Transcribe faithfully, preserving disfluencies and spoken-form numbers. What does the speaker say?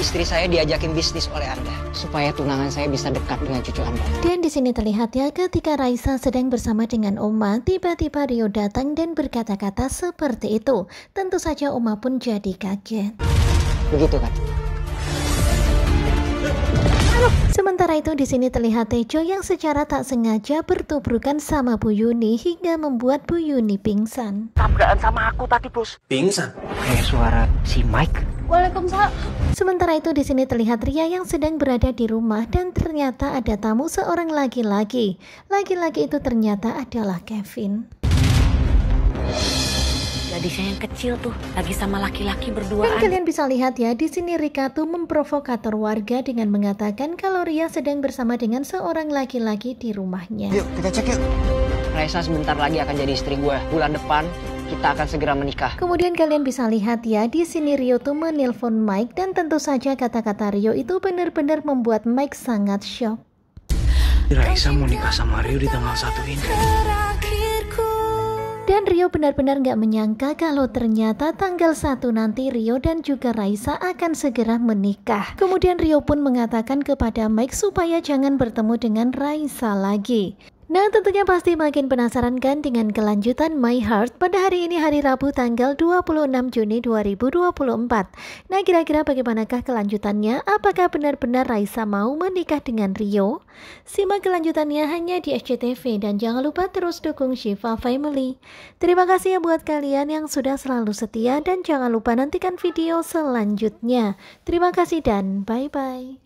istri saya diajakin bisnis oleh Anda supaya tunangan saya bisa dekat dengan cucu Anda. Dan di sini terlihat ya ketika Raisa sedang bersama dengan Oma, tiba-tiba Rio datang dan berkata-kata seperti itu. Tentu saja Oma pun jadi kaget. Begitu kan? Sementara itu di sini terlihat Tejo yang secara tak sengaja bertubrukan sama Bu Yuni hingga membuat Bu Yuni pingsan. Tabrakan sama aku tadi, Bos. Pingsan? Kayak suara si Mike. Waalaikumsalam. Sementara itu di sini terlihat Ria yang sedang berada di rumah dan ternyata ada tamu seorang laki-laki. Laki-laki itu ternyata adalah Kevin. Gadisnya yang kecil tuh lagi sama laki-laki Dan berduaan. kalian bisa lihat ya, di sini Rika tuh memprovokator warga dengan mengatakan kalau Ria sedang bersama dengan seorang laki-laki di rumahnya. Yuk kita cek yuk. Raisa sebentar lagi akan jadi istri gue. Bulan depan kita akan segera menikah. Kemudian kalian bisa lihat ya, di sini Rio tuh menelpon Mike dan tentu saja kata-kata Rio itu benar-benar membuat Mike sangat shock. Raisa mau nikah sama Rio di tanggal satu ini. Dan Rio benar-benar gak menyangka kalau ternyata tanggal satu nanti Rio dan juga Raisa akan segera menikah. Kemudian Rio pun mengatakan kepada Mike supaya jangan bertemu dengan Raisa lagi. Nah tentunya pasti makin penasaran kan dengan kelanjutan My Heart pada hari ini hari Rabu tanggal dua puluh enam Juni dua ribu dua puluh empat. Nah kira-kira bagaimanakah kelanjutannya? Apakah benar-benar Raisa mau menikah dengan Rio? Simak kelanjutannya hanya di S C T V dan jangan lupa terus dukung Shiva Family. Terima kasih ya buat kalian yang sudah selalu setia dan jangan lupa nantikan video selanjutnya. Terima kasih dan bye-bye.